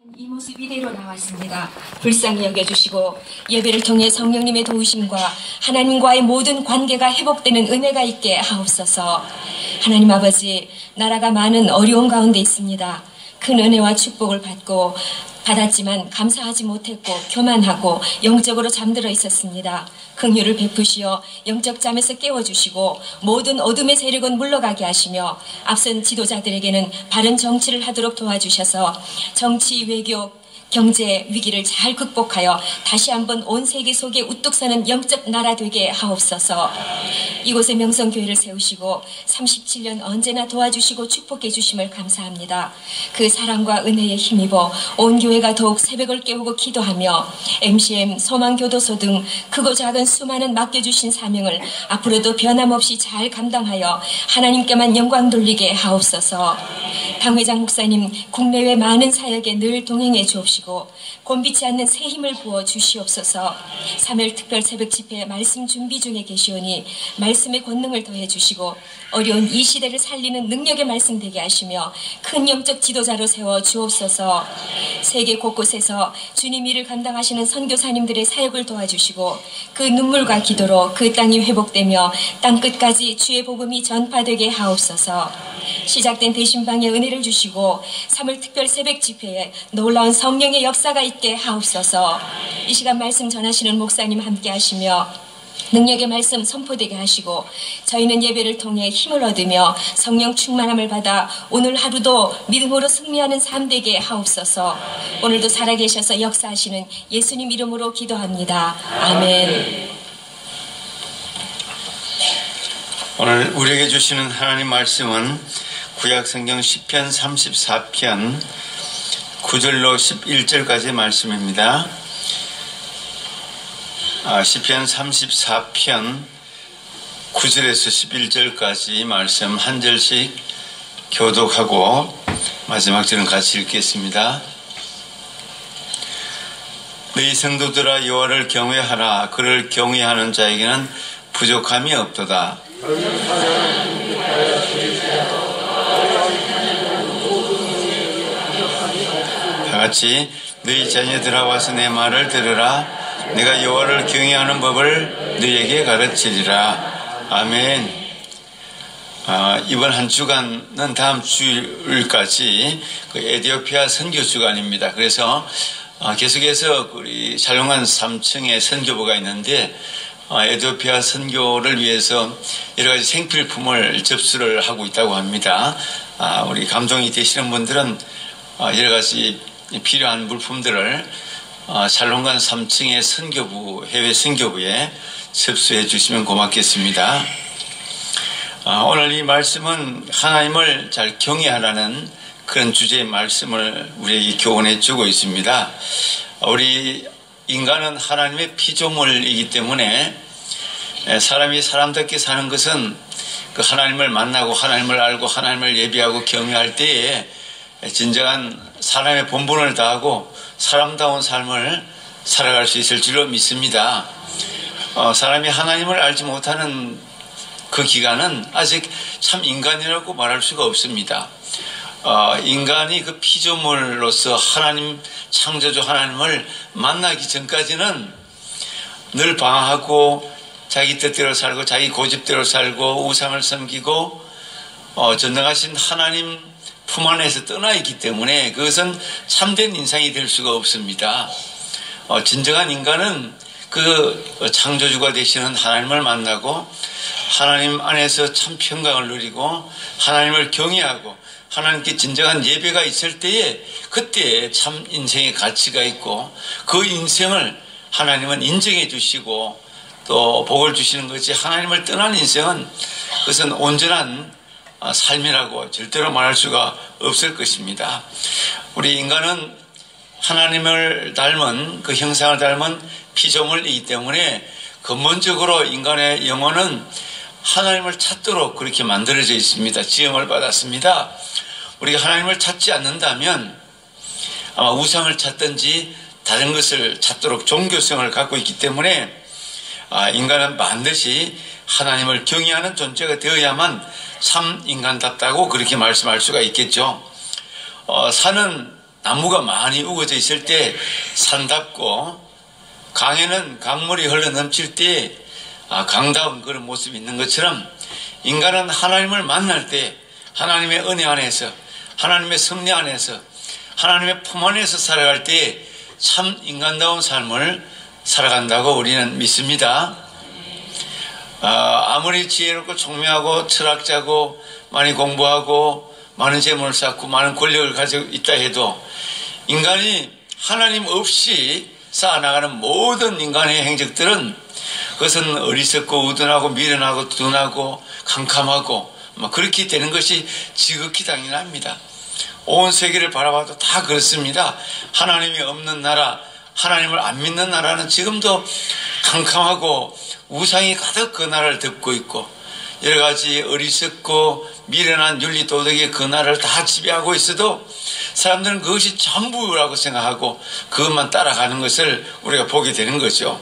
이 모습 이대로 나왔습니다. 불쌍히 여겨주시고 예배를 통해 성령님의 도우심과 하나님과의 모든 관계가 회복되는 은혜가 있게 하옵소서. 하나님 아버지, 나라가 많은 어려운 가운데 있습니다. 큰 은혜와 축복을 받았지만 감사하지 못했고 교만하고 영적으로 잠들어 있었습니다. 긍휼을 베푸시어 영적 잠에서 깨워주시고 모든 어둠의 세력은 물러가게 하시며 앞선 지도자들에게는 바른 정치를 하도록 도와주셔서 정치, 외교, 경제 위기를 잘 극복하여 다시 한번 온 세계 속에 우뚝 서는 영적 나라 되게 하옵소서. 이곳에 명성교회를 세우시고 37년 언제나 도와주시고 축복해 주심을 감사합니다. 그 사랑과 은혜에 힘입어 온 교회가 더욱 새벽을 깨우고 기도하며 MCM, 소망교도소 등 크고 작은 수많은 맡겨주신 사명을 앞으로도 변함없이 잘 감당하여 하나님께만 영광 돌리게 하옵소서. 당회장 목사님, 국내외 많은 사역에 늘 동행해 주옵시고 곤비치 않는 새 힘을 부어 주시옵소서. 3일 특별 새벽 집회 말씀 준비 중에 계시오니 말씀의 권능을 더해 주시고 어려운 이 시대를 살리는 능력의 말씀 되게 하시며 큰 영적 지도자로 세워 주옵소서. 세계 곳곳에서 주님 일을 감당하시는 선교사님들의 사역을 도와주시고 그 눈물과 기도로 그 땅이 회복되며 땅끝까지 주의 복음이 전파되게 하옵소서. 시작된 대신방의 은혜를 주시고 3월 특별 새벽 집회에 놀라운 성령의 역사가 있게 하옵소서. 이 시간 말씀 전하시는 목사님 함께 하시며 능력의 말씀 선포되게 하시고 저희는 예배를 통해 힘을 얻으며 성령 충만함을 받아 오늘 하루도 믿음으로 승리하는 삶 되게 하옵소서. 오늘도 살아계셔서 역사하시는 예수님 이름으로 기도합니다. 아멘. 오늘 우리에게 주시는 하나님 말씀은 구약성경 시편 34편 9절로 11절까지의 말씀입니다. 시편 34편 9절에서 11절까지 말씀 한 절씩 교독하고 마지막 절은 같이 읽겠습니다. 너희 성도들아 여호와를 경외하라. 그를 경외하는 자에게는 부족함이 없도다. 다같이 너희 자녀들아 와서 내 말을 들으라. 내가 여호와를 경외하는 법을 너희에게 가르치리라. 아멘. 이번 한 주간은 다음 주일까지 그 에티오피아 선교 주간입니다. 그래서 계속해서 우리 샬롬관 3층에 선교부가 있는데 에티오피아 선교를 위해서 여러 가지 생필품을 접수를 하고 있다고 합니다. 우리 감동이 되시는 분들은 여러 가지 필요한 물품들을 샬롬관 3층의 선교부, 해외 선교부에 접수해 주시면 고맙겠습니다. 오늘 이 말씀은 하나님을 잘 경외하라는 그런 주제의 말씀을 우리에게 교훈해 주고 있습니다. 우리 인간은 하나님의 피조물이기 때문에 사람이 사람답게 사는 것은 그 하나님을 만나고 하나님을 알고 하나님을 예비하고 경외할 때에 진정한 사람의 본분을 다하고 사람다운 삶을 살아갈 수 있을 줄로 믿습니다. 사람이 하나님을 알지 못하는 그 기간은 아직 참 인간이라고 말할 수가 없습니다. 인간이 그 피조물로서 하나님, 창조주 하나님을 만나기 전까지는 늘 방황하고 자기 뜻대로 살고 자기 고집대로 살고 우상을 섬기고 전능하신 하나님 품 안에서 떠나 있기 때문에 그것은 참된 인생이 될 수가 없습니다. 진정한 인간은 그 창조주가 되시는 하나님을 만나고 하나님 안에서 참 평강을 누리고 하나님을 경외하고 하나님께 진정한 예배가 있을 때에 그때 참 인생의 가치가 있고 그 인생을 하나님은 인정해 주시고 또 복을 주시는 것이 하나님을 떠난 인생은 그것은 온전한 삶이라고 절대로 말할 수가 없을 것입니다. 우리 인간은 하나님을 닮은 그 형상을 닮은 피조물이기 때문에 근본적으로 인간의 영혼은 하나님을 찾도록 그렇게 만들어져 있습니다. 지음을 받았습니다. 우리가 하나님을 찾지 않는다면 아마 우상을 찾든지 다른 것을 찾도록 종교성을 갖고 있기 때문에 인간은 반드시 하나님을 경외하는 존재가 되어야만 참 인간답다고 그렇게 말씀할 수가 있겠죠. 산은 나무가 많이 우거져 있을 때 산답고, 강에는 강물이 흘러 넘칠 때 강다운 그런 모습이 있는 것처럼, 인간은 하나님을 만날 때 하나님의 은혜 안에서, 하나님의 섭리 안에서, 하나님의 품 안에서 살아갈 때 참 인간다운 삶을 살아간다고 우리는 믿습니다. 아무리 지혜롭고 총명하고 철학자고 많이 공부하고 많은 재물을 쌓고 많은 권력을 가지고 있다 해도, 인간이 하나님 없이 쌓아나가는 모든 인간의 행적들은, 그것은 어리석고 우둔하고 미련하고 둔하고 캄캄하고 그렇게 되는 것이 지극히 당연합니다. 온 세계를 바라봐도 다 그렇습니다. 하나님이 없는 나라, 하나님을 안 믿는 나라는 지금도 캄캄하고 우상이 가득 그 나라를 덮고 있고, 여러 가지 어리석고 미련한 윤리 도덕이 그 나라를 다 지배하고 있어도 사람들은 그것이 전부라고 생각하고 그것만 따라가는 것을 우리가 보게 되는 거죠.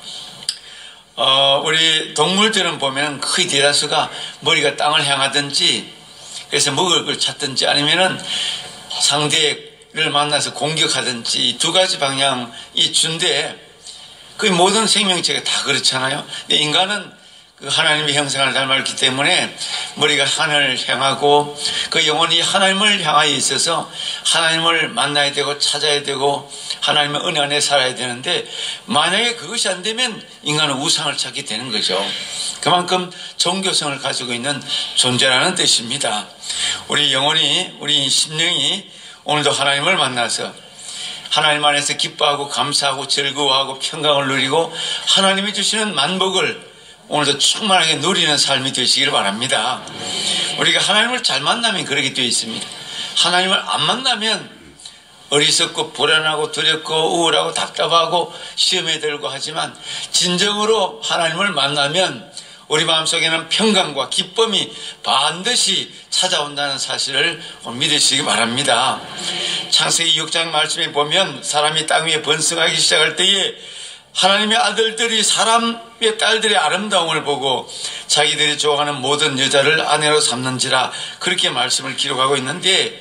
우리 동물들은 보면 거의 대다수가 머리가 땅을 향하든지, 그래서 먹을 걸 찾든지, 아니면은 상대를 만나서 공격하든지, 이 두 가지 방향이 준데, 거의 모든 생명체가 다 그렇잖아요. 근데 인간은 그 하나님의 형상을 닮았기 때문에 머리가 하늘을 향하고, 그 영혼이 하나님을 향하여 있어서 하나님을 만나야 되고 찾아야 되고 하나님의 은혜 안에 살아야 되는데, 만약에 그것이 안 되면 인간은 우상을 찾게 되는 거죠. 그만큼 종교성을 가지고 있는 존재라는 뜻입니다. 우리 영혼이, 우리 심령이 오늘도 하나님을 만나서 하나님 안에서 기뻐하고 감사하고 즐거워하고 평강을 누리고 하나님이 주시는 만복을 오늘도 충만하게 누리는 삶이 되시기를 바랍니다. 우리가 하나님을 잘 만나면 그렇게 되어 있습니다. 하나님을 안 만나면 어리석고 불안하고 두렵고 우울하고 답답하고 시험에 들고 하지만, 진정으로 하나님을 만나면 우리 마음속에는 평강과 기쁨이 반드시 찾아온다는 사실을 믿으시기 바랍니다. 창세기 6장 말씀에 보면, 사람이 땅 위에 번성하기 시작할 때에 하나님의 아들들이 사람의 딸들의 아름다움을 보고 자기들이 좋아하는 모든 여자를 아내로 삼는지라, 그렇게 말씀을 기록하고 있는데,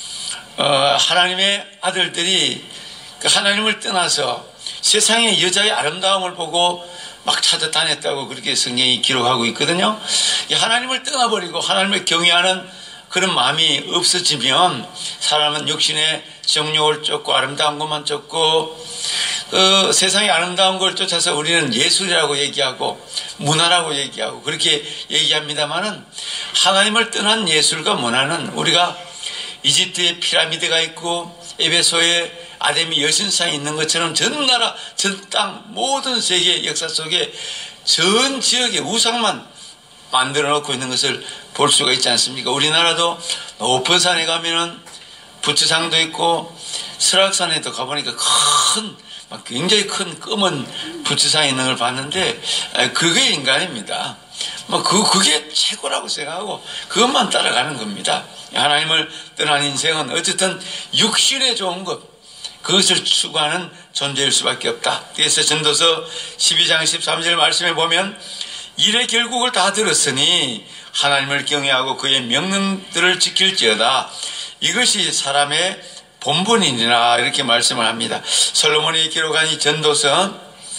하나님의 아들들이 하나님을 떠나서 세상의 여자의 아름다움을 보고 막 찾아다녔다고 그렇게 성경이 기록하고 있거든요. 하나님을 떠나버리고 하나님을 경외하는 그런 마음이 없어지면 사람은 육신의 정욕을 쫓고 아름다운 것만 쫓고, 세상의 아름다운 걸 쫓아서 우리는 예술이라고 얘기하고 문화라고 얘기하고 그렇게 얘기합니다만은, 하나님을 떠난 예술과 문화는 우리가 이집트에 피라미드가 있고 에베소에 아데미 여신상이 있는 것처럼 전 나라, 전 땅, 모든 세계 역사 속에 전 지역의 우상만 만들어 놓고 있는 것을 볼 수가 있지 않습니까? 우리나라도 높은 산에 가면은 부처상도 있고, 설악산에도 가보니까 굉장히 큰 검은 부처상이 있는 걸 봤는데, 그게 인간입니다. 그게 최고라고 생각하고 그것만 따라가는 겁니다. 하나님을 떠난 인생은 어쨌든 육신에 좋은 것, 그것을 추구하는 존재일 수밖에 없다. 그래서 전도서 12장 13절 말씀에 보면, 일의 결국을 다 들었으니 하나님을 경외하고 그의 명령들을 지킬지어다. 이것이 사람의 본분이니라, 이렇게 말씀을 합니다. 솔로몬이 기록한 이 전도서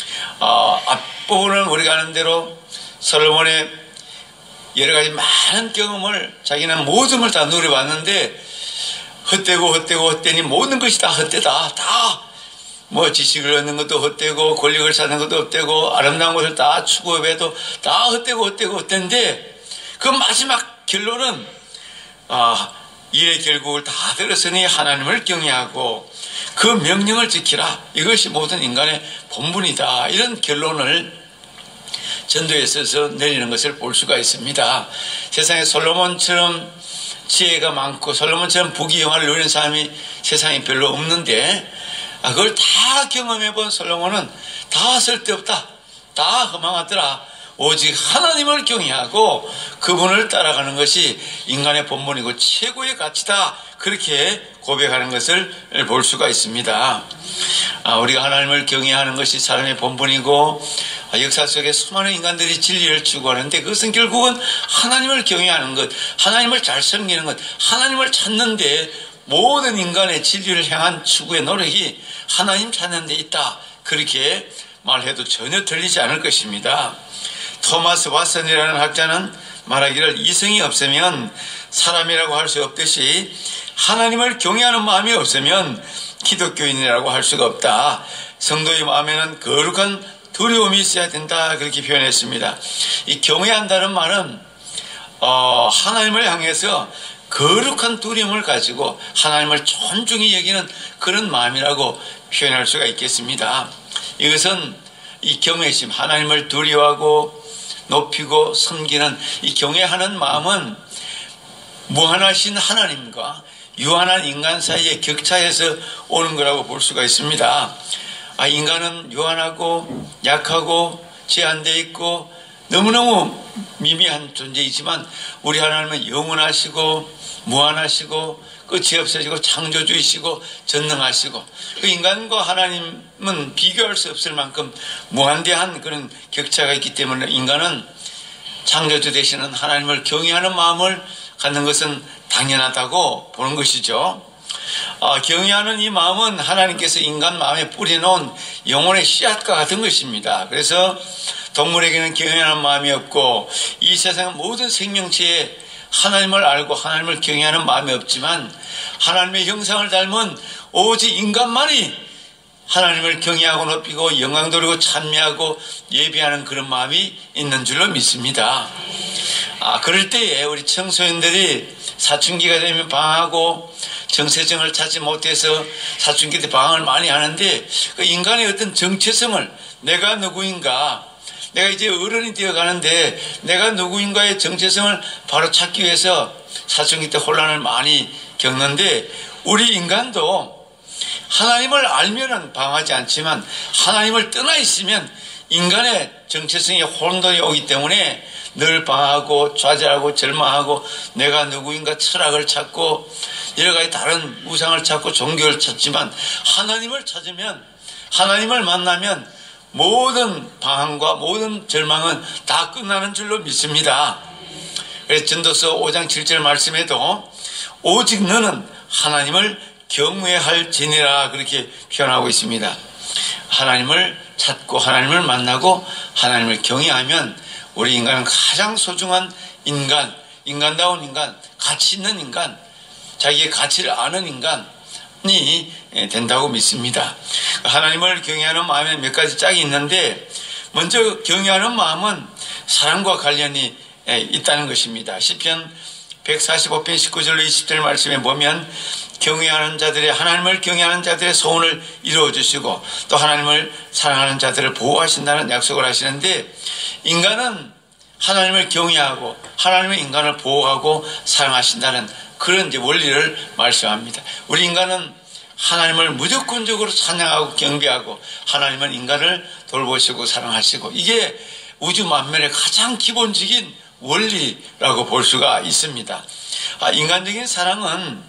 앞부분은 우리가 아는 대로 솔로몬의 여러 가지 많은 경험을, 자기는 모든 걸 다 누려봤는데 헛되니 모든 것이 다 헛되다. 다 지식을 얻는 것도 헛되고 권력을 쌓는 것도 헛되고 아름다운 것을 다 추구해도 다 헛되는데, 그 마지막 결론은 일의 결국을 다 들었으니 하나님을 경외하고 그 명령을 지키라. 이것이 모든 인간의 본분이다. 이런 결론을 전도에 있어서 내리는 것을 볼 수가 있습니다. 세상에 솔로몬처럼 지혜가 많고 솔로몬처럼 부귀영화를 누리는 사람이 세상에 별로 없는데, 그걸 다 경험해 본 솔로몬은 다 쓸데없다, 다 허망하더라, 오직 하나님을 경외하고 그분을 따라가는 것이 인간의 본분이고 최고의 가치다, 그렇게 고백하는 것을 볼 수가 있습니다. 우리가 하나님을 경외하는 것이 사람의 본분이고, 역사 속에 수많은 인간들이 진리를 추구하는데, 그것은 결국은 하나님을 경외하는 것, 하나님을 잘 섬기는 것, 하나님을 찾는데 모든 인간의 진리를 향한 추구의 노력이 하나님 찾는 데 있다, 그렇게 말해도 전혀 틀리지 않을 것입니다. 토마스 왓슨이라는 학자는 말하기를 이성이 없으면 사람이라고 할 수 없듯이 하나님을 경외하는 마음이 없으면 기독교인이라고 할 수가 없다. 성도의 마음에는 거룩한 두려움이 있어야 된다, 그렇게 표현했습니다. 이 경외한다는 말은 하나님을 향해서 거룩한 두려움을 가지고 하나님을 존중히 여기는 그런 마음이라고 표현할 수가 있겠습니다. 이것은 이 경외심, 하나님을 두려워하고 높이고 섬기는 이 경외하는 마음은 무한하신 하나님과 유한한 인간 사이의 격차에서 오는 거라고 볼 수가 있습니다. 인간은 유한하고 약하고 제한되어 있고 너무너무 미미한 존재이지만 우리 하나님은 영원하시고 무한하시고 끝이 없으시고 창조주이시고 전능하시고, 그 인간과 하나님은 비교할 수 없을 만큼 무한대한 그런 격차가 있기 때문에 인간은 창조주 되시는 하나님을 경외하는 마음을 갖는 것은 당연하다고 보는 것이죠. 경외하는 이 마음은 하나님께서 인간 마음에 뿌려놓은 영혼의 씨앗과 같은 것입니다. 그래서 동물에게는 경외하는 마음이 없고 이 세상 모든 생명체에 하나님을 알고 하나님을 경외하는 마음이 없지만 하나님의 형상을 닮은 오직 인간만이 하나님을 경외하고 높이고 영광 돌리고 찬미하고 예배하는 그런 마음이 있는 줄로 믿습니다. 그럴 때에 우리 청소년들이 사춘기가 되면 방황하고 정체성을 찾지 못해서 사춘기 때 방황을 많이 하는데, 그 인간의 어떤 정체성을, 내가 누구인가, 내가 이제 어른이 되어 가는데 내가 누구인가의 정체성을 바로 찾기 위해서 사춘기 때 혼란을 많이 겪는데, 우리 인간도 하나님을 알면은 방하지 않지만 하나님을 떠나 있으면 인간의 정체성에 혼돈이 오기 때문에 늘 방하고 좌절하고 절망하고 내가 누구인가 철학을 찾고 여러 가지 다른 우상을 찾고 종교를 찾지만 하나님을 찾으면, 하나님을 만나면 모든 방황과 모든 절망은 다 끝나는 줄로 믿습니다. 그래서 전도서 5장 7절 말씀에도 오직 너는 하나님을 경외할지니라, 그렇게 표현하고 있습니다. 하나님을 찾고 하나님을 만나고 하나님을 경외하면 우리 인간은 가장 소중한 인간, 인간다운 인간, 가치 있는 인간, 자기의 가치를 아는 인간이 된다고 믿습니다. 하나님을 경외하는 마음에 몇 가지 짝이 있는데, 먼저 경외하는 마음은 사랑과 관련이 있다는 것입니다. 시편 145편 19절로 20절 말씀에 보면 하나님을 경외하는 자들의 소원을 이루어주시고 또 하나님을 사랑하는 자들을 보호하신다는 약속을 하시는데, 인간은 하나님을 경외하고 하나님의 인간을 보호하고 사랑하신다는 그런 이제 원리를 말씀합니다. 우리 인간은 하나님을 무조건적으로 찬양하고 경배하고 하나님은 인간을 돌보시고 사랑하시고, 이게 우주 만면의 가장 기본적인 원리라고 볼 수가 있습니다. 인간적인 사랑은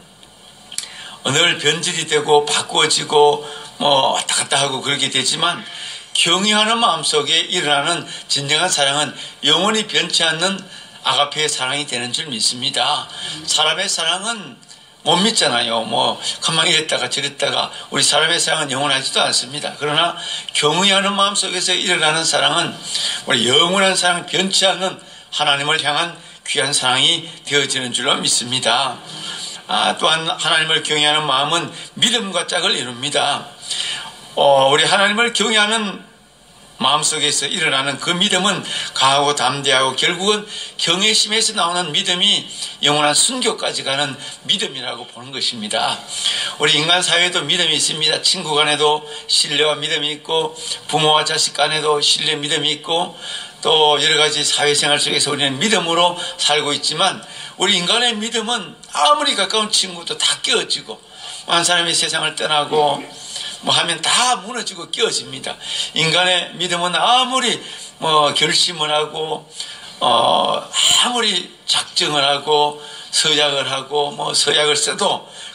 늘 변질이 되고 바꾸어지고 왔다 갔다 하고 그렇게 되지만, 경외하는 마음속에 일어나는 진정한 사랑은 영원히 변치 않는 아가페의 사랑이 되는 줄 믿습니다. 사람의 사랑은 못 믿잖아요. 가만히 이랬다가 저랬다가. 우리 사람의 사랑은 영원하지도 않습니다. 그러나 경외하는 마음속에서 일어나는 사랑은 우리 영원한 사랑, 변치 않는 하나님을 향한 귀한 사랑이 되어지는 줄로 믿습니다. 또한 하나님을 경외하는 마음은 믿음과 짝을 이룹니다. 우리 하나님을 경외하는 마음속에서 일어나는 그 믿음은 강하고 담대하고 결국은 경외심에서 나오는 믿음이 영원한 순교까지 가는 믿음이라고 보는 것입니다. 우리 인간 사회에도 믿음이 있습니다. 친구 간에도 신뢰와 믿음이 있고 부모와 자식 간에도 신뢰, 믿음이 있고 또 여러 가지 사회생활 속에서 우리는 믿음으로 살고 있지만, 우리 인간의 믿음은 아무리 가까운 친구도 다 깨어지고 한 사람이 세상을 떠나고 하면 다 무너지고 깨어집니다. 인간의 믿음은 아무리 결심을 하고 아무리 작정을 하고 서약을 하고 서약을 써도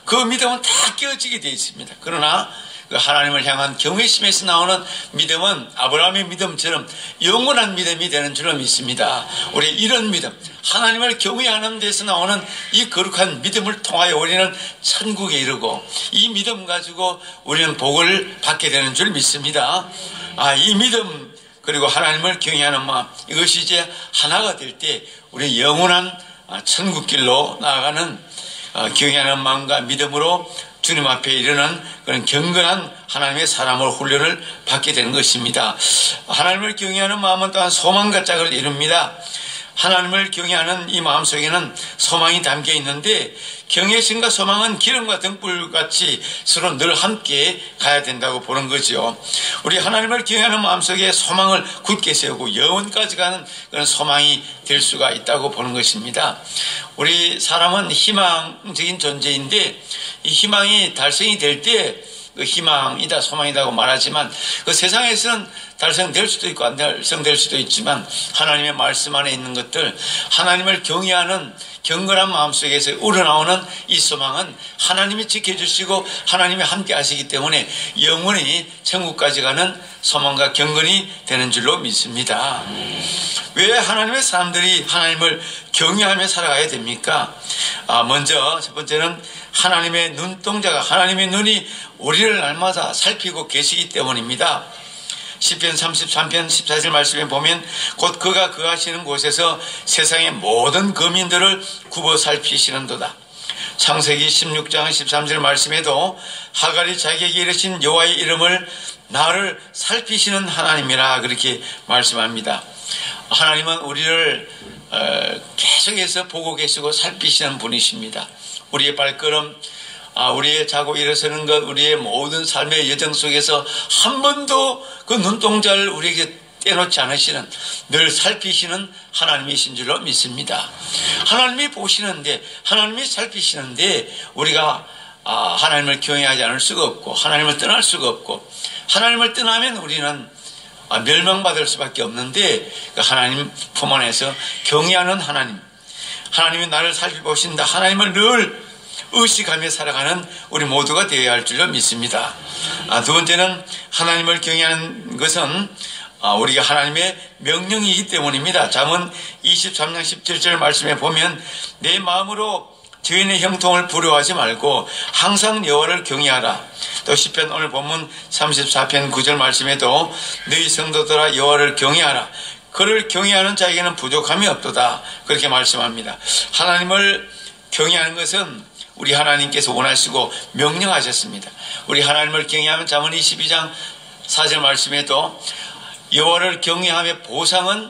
그 믿음은 다 깨어지게 되어 있습니다. 그러나 그 하나님을 향한 경외심에서 나오는 믿음은 아브라함의 믿음처럼 영원한 믿음이 되는 줄로 믿습니다. 우리 이런 믿음, 하나님을 경외하는 데서 나오는 이 거룩한 믿음을 통하여 우리는 천국에 이르고 이 믿음 가지고 우리는 복을 받게 되는 줄 믿습니다. 이 믿음 그리고 하나님을 경외하는 마음, 이것이 이제 하나가 될 때 우리 영원한 천국길로 나아가는 경외하는 마음과 믿음으로 주님 앞에 이르는 그런 경건한 하나님의 사람을 훈련을 받게 되는 것입니다. 하나님을 경외하는 마음은 또한 소망과 짝을 이룹니다. 하나님을 경외하는 이 마음 속에는 소망이 담겨 있는데 경외심과 소망은 기름과 등불같이 서로 늘 함께 가야 된다고 보는 거죠. 우리 하나님을 경외하는 마음속에 소망을 굳게 세우고 영원까지 가는 그런 소망이 될 수가 있다고 보는 것입니다. 우리 사람은 희망적인 존재인데 이 희망이 달성이 될 때 그 희망이다 소망이다고 말하지만 그 세상에서는 달성될 수도 있고 안 달성될 수도 있지만 하나님의 말씀 안에 있는 것들, 하나님을 경외하는 경건한 마음속에서 우러나오는 이 소망은 하나님이 지켜주시고 하나님이 함께 하시기 때문에 영원히 천국까지 가는 소망과 경건이 되는 줄로 믿습니다. 왜 하나님의 사람들이 하나님을 경외하며 살아가야 됩니까? 먼저 첫 번째는 하나님의 눈동자가, 하나님의 눈이 우리를 날마다 살피고 계시기 때문입니다. 시편 33편 14절 말씀에 보면 곧 그가 거하시는 곳에서 세상의 모든 거민들을 굽어 살피시는도다. 창세기 16장 13절 말씀에도 하갈이 자기에게 이르신 여호와의 이름을 나를 살피시는 하나님이라 그렇게 말씀합니다. 하나님은 우리를 계속해서 보고 계시고 살피시는 분이십니다. 우리의 발걸음, 우리의 자고 일어서는 것, 우리의 모든 삶의 여정 속에서 한 번도 그 눈동자를 우리에게 떼놓지 않으시는, 늘 살피시는 하나님이신 줄로 믿습니다. 하나님이 보시는데, 하나님이 살피시는데 우리가 하나님을 경외하지 않을 수가 없고 하나님을 떠날 수가 없고, 하나님을 떠나면 우리는 멸망받을 수밖에 없는데 그 하나님 품 안에서 경외하는 하나님, 하나님이 나를 살펴보신다, 하나님을 늘 의식하며 살아가는 우리 모두가 되어야 할 줄로 믿습니다. 두 번째는 하나님을 경외하는 것은 우리가 하나님의 명령이기 때문입니다. 잠언 23장 17절 말씀에 보면 내 마음으로 죄인의 형통을 부러워하지 말고 항상 여호와를 경외하라. 또 시편 오늘 본문 34편 9절 말씀에도 너희 성도들아 여호와를 경외하라. 그를 경외하는 자에게는 부족함이 없도다. 그렇게 말씀합니다. 하나님을 경외하는 것은 우리 하나님께서 원하시고 명령하셨습니다. 우리 하나님을 경외하면 잠언 22장 4절 말씀에도 여호와를 경외하며 보상은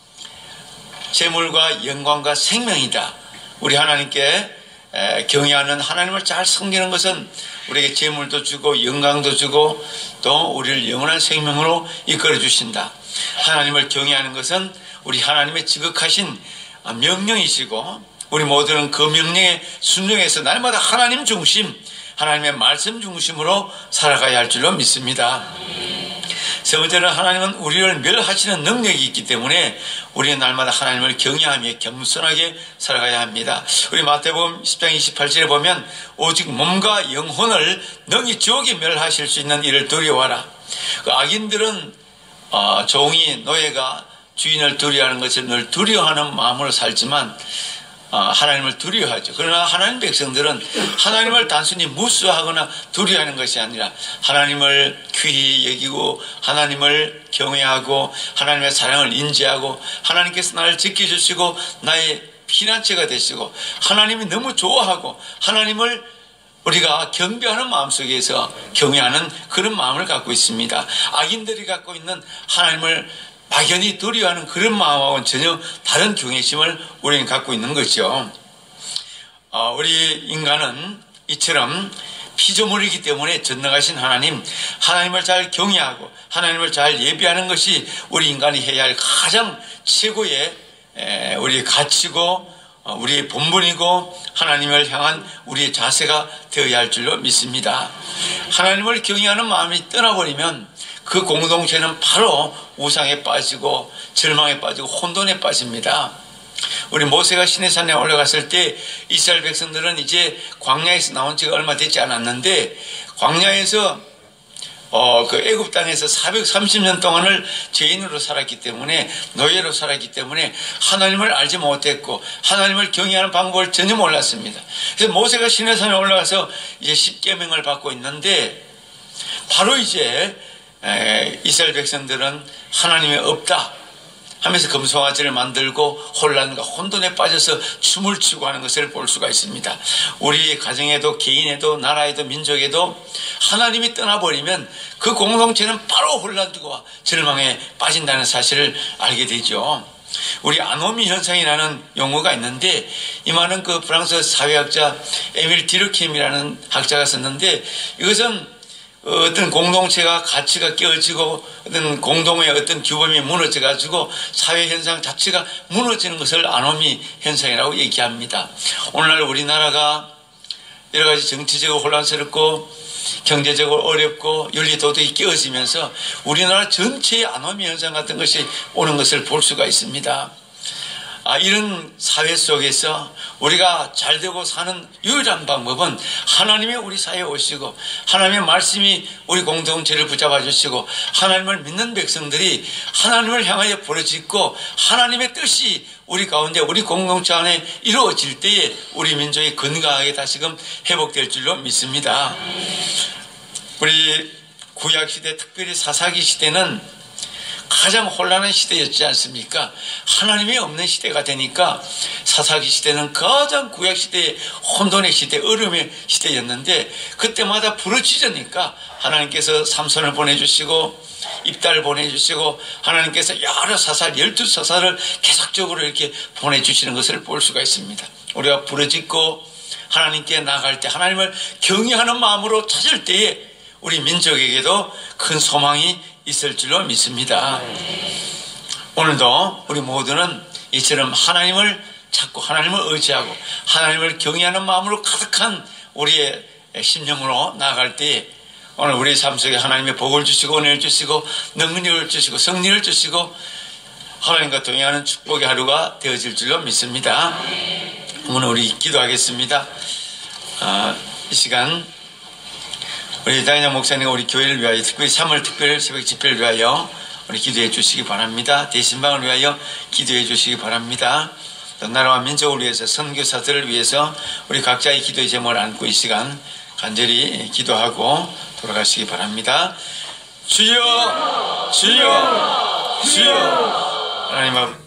재물과 영광과 생명이다. 우리 하나님께 경외하는 하나님을 잘 섬기는 것은 우리에게 재물도 주고 영광도 주고 또 우리를 영원한 생명으로 이끌어 주신다. 하나님을 경외하는 것은 우리 하나님의 지극하신 명령이시고 우리 모두는 그 명령에 순종해서 날마다 하나님 중심, 하나님의 말씀 중심으로 살아가야 할 줄로 믿습니다. 세 번째는 하나님은 우리를 멸하시는 능력이 있기 때문에 우리는 날마다 하나님을 경외하며 겸손하게 살아가야 합니다. 우리 마태복음 10장 28절에 보면 오직 몸과 영혼을 능히 지옥에 멸하실 수 있는 이를 두려워하라. 그 악인들은 종이, 노예가 주인을 두려워하는 것을 늘 두려워하는 마음으로 살지만 하나님을 두려워하죠. 그러나 하나님 백성들은 하나님을 단순히 무수하거나 두려워하는 것이 아니라 하나님을 귀히 여기고 하나님을 경외하고 하나님의 사랑을 인지하고 하나님께서 나를 지켜주시고 나의 피난처가 되시고 하나님이 너무 좋아하고 하나님을 우리가 경배하는 마음속에서 경외하는 그런 마음을 갖고 있습니다. 악인들이 갖고 있는 하나님을 막연히 두려워하는 그런 마음하고는 전혀 다른 경외심을 우리는 갖고 있는 거죠. 우리 인간은 이처럼 피조물이기 때문에 전능하신 하나님을 잘 경외하고 하나님을 잘 예배하는 것이 우리 인간이 해야 할 가장 최고의 우리의 가치고 우리의 본분이고 하나님을 향한 우리의 자세가 되어야 할 줄로 믿습니다. 하나님을 경외하는 마음이 떠나버리면 그 공동체는 바로 우상에 빠지고 절망에 빠지고 혼돈에 빠집니다. 우리 모세가 시내산에 올라갔을 때 이스라엘 백성들은 이제 광야에서 나온 지가 얼마 되지 않았는데, 광야에서 그 애굽 땅에서 430년 동안을 죄인으로 살았기 때문에, 노예로 살았기 때문에 하나님을 알지 못했고 하나님을 경외하는 방법을 전혀 몰랐습니다. 그래서 모세가 시내산에 올라가서 이제 10계명을 받고 있는데, 바로 이제 이스라엘 백성들은 하나님이 없다 하면서 금송아지를 만들고 혼란과 혼돈에 빠져서 춤을 추고 하는 것을 볼 수가 있습니다. 우리 가정에도 개인에도 나라에도 민족에도 하나님이 떠나버리면 그 공동체는 바로 혼란과 절망에 빠진다는 사실을 알게 되죠. 우리 아노미 현상이라는 용어가 있는데, 이 말은 그 프랑스 사회학자 에밀 디르켐이라는 학자가 썼는데, 이것은 어떤 공동체가 가치가 깨어지고 어떤 공동의 어떤 규범이 무너져 가지고 사회 현상 자체가 무너지는 것을 아노미 현상이라고 얘기합니다. 오늘날 우리나라가 여러 가지 정치적으로 혼란스럽고 경제적으로 어렵고 윤리 도덕이 깨어지면서 우리나라 전체의 아노미 현상 같은 것이 오는 것을 볼 수가 있습니다. 이런 사회 속에서 우리가 잘되고 사는 유일한 방법은 하나님이 우리 사회에 오시고 하나님의 말씀이 우리 공동체를 붙잡아 주시고 하나님을 믿는 백성들이 하나님을 향하여 부르짖고 하나님의 뜻이 우리 가운데 우리 공동체 안에 이루어질 때에 우리 민족이 건강하게 다시금 회복될 줄로 믿습니다. 우리 구약시대, 특별히 사사기 시대는 가장 혼란한 시대였지 않습니까? 하나님이 없는 시대가 되니까 사사기 시대는 가장 구약시대의 혼돈의 시대, 어려움의 시대였는데, 그때마다 부르짖으니까 하나님께서 삼손을 보내주시고 입달을 보내주시고 하나님께서 여러 사살, 12사살을 계속적으로 이렇게 보내주시는 것을 볼 수가 있습니다. 우리가 부르짖고 하나님께 나갈 때, 하나님을 경외하는 마음으로 찾을 때에 우리 민족에게도 큰 소망이 있을 줄로 믿습니다. 오늘도 우리 모두는 이처럼 하나님을 찾고 하나님을 의지하고 하나님을 경외하는 마음으로 가득한 우리의 심령으로 나아갈 때 오늘 우리 삶 속에 하나님의 복을 주시고 은혜를 주시고 능력을 주시고 승리를 주시고 하나님과 동행하는 축복의 하루가 되어질 줄로 믿습니다. 오늘 우리 기도하겠습니다. 이 시간 우리 다인양 목사님과 우리 교회를 위하여, 특별히 3월 특별 새벽 집회를 위하여 우리 기도해 주시기 바랍니다. 대신방을 위하여 기도해 주시기 바랍니다. 또 나라와 민족을 위해서, 선교사들을 위해서 우리 각자의 기도의 제목을 안고 이 시간 간절히 기도하고 돌아가시기 바랍니다. 주여, 주여, 주여. 하나님 앞